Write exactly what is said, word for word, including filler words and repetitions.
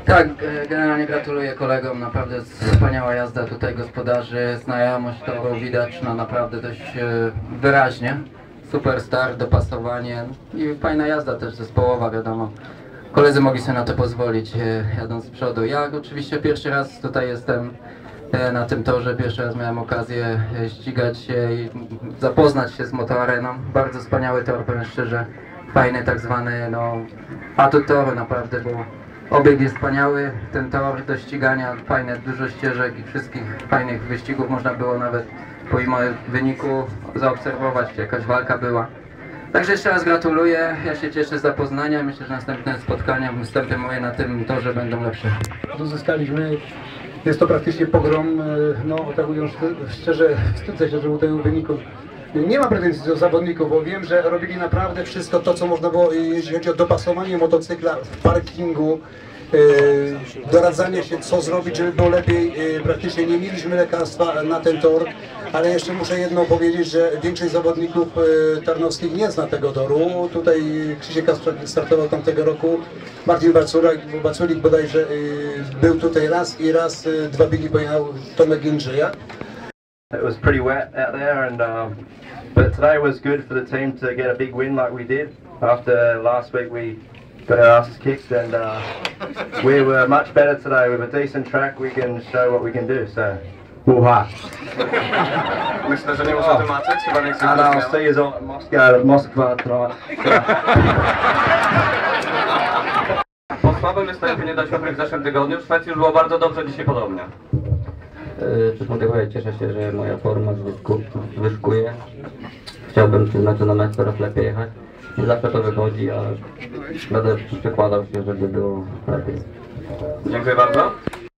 Tak, generalnie gratuluję kolegom, naprawdę wspaniała jazda tutaj gospodarzy, znajomość toru widać no naprawdę dość wyraźnie. Super start, dopasowanie i fajna jazda też zespołowa, wiadomo. Koledzy mogli sobie na to pozwolić jadąc z przodu. Ja oczywiście pierwszy raz tutaj jestem na tym torze, pierwszy raz miałem okazję ścigać się i zapoznać się z motoareną. Bardzo wspaniały tor, powiem szczerze, fajny tak zwany no, atut toru naprawdę, bo obieg jest wspaniały, ten tor do ścigania, fajne, dużo ścieżek i wszystkich fajnych wyścigów można było nawet pomimo wyniku zaobserwować, jakaś walka była. Także jeszcze raz gratuluję, ja się cieszę z zapoznania, myślę, że następne spotkania, występy moje na tym torze będą lepsze. Uzyskaliśmy, jest to praktycznie pogrom, no tak mówiąc szczerze, wstydzę się, że u tego wyniku. Nie mam pretensji do zawodników, bo wiem, że robili naprawdę wszystko to, co można było, jeśli chodzi o dopasowanie motocykla w parkingu, yy, doradzanie się, co zrobić, żeby było lepiej. Yy, praktycznie nie mieliśmy lekarstwa na ten tor, ale jeszcze muszę jedno powiedzieć, że większość zawodników yy, tarnowskich nie zna tego toru. Tutaj Krzysiek Kasprzyk startował tamtego roku, Martin Baculik, Baculik bodajże yy, był tutaj raz i raz, yy, dwa biegi pojechał Tomek Jędrzeja. It was pretty wet out there, and um, but today was good for the team to get a big win like we did. After last week we got our asses kicked, and uh, we were much better today. With a decent track, we can show what we can do. So, woo-ha! Myślę, że nie muszę tłumaczyć, chyba nie chcę. And I'll see you all at Moscow, Moskva tonight. Po słabym występie nie dać w zeszłym tygodniu, w Szwecji już było bardzo dobrze, dzisiaj podobnie. Przykładowo cieszę się, że moja forma wyszkuje. Chciałbym w meczu na mecz coraz lepiej jechać. Nie zawsze to wychodzi, ale będę przykładał się, żeby było lepiej. Dziękuję bardzo.